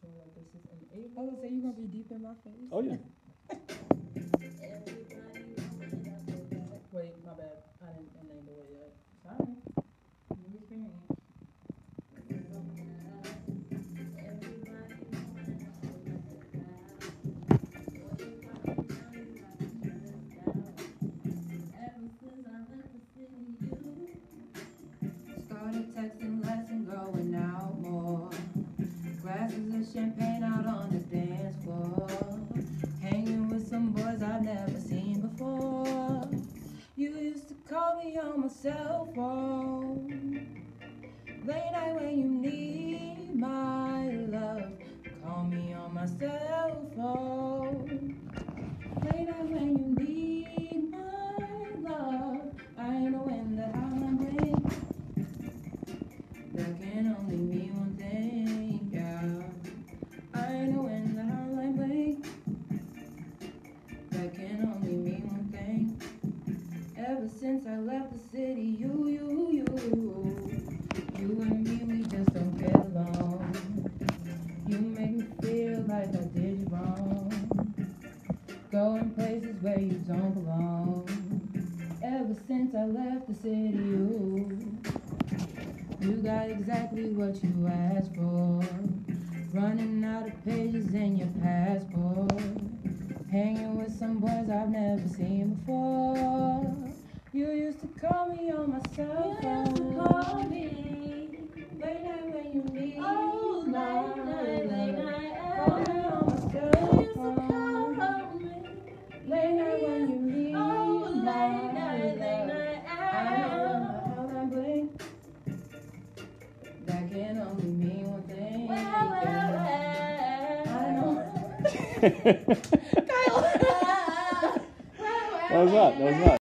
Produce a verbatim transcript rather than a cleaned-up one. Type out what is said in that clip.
feel like this is I was gonna say you gonna be deep in my face. Oh yeah. Wait, my bad. I didn't I named the way yet. Sorry. New experience. Started texting less and going out more. Glasses of champagne out on the dance floor. Hanging with some boys I've never seen before. You used to call me on my cell phone. Late night when you need my love. Call me on my cell phone. Late night when you need my love. I know when the hotline bling. That can only mean one thing, yeah. I know when the hotline bling. That can only mean one thing. Ever since I left the city, you, you, you, you and me, we just don't get along. You make me feel like I did you wrong. Going places where you don't belong. Ever since I left the city, you, you got exactly what you asked for. Running out of pages in your passport. Hanging with some boys I've never seen before. You used to call me on my cell phone. You used to call me late night when you need oh, my late night, late night. Call me on my cell phone. Call me late night when you need oh, late night, late night. I know how I blink. That can only mean one thing. Well, well, well. I know. That was that. That was that.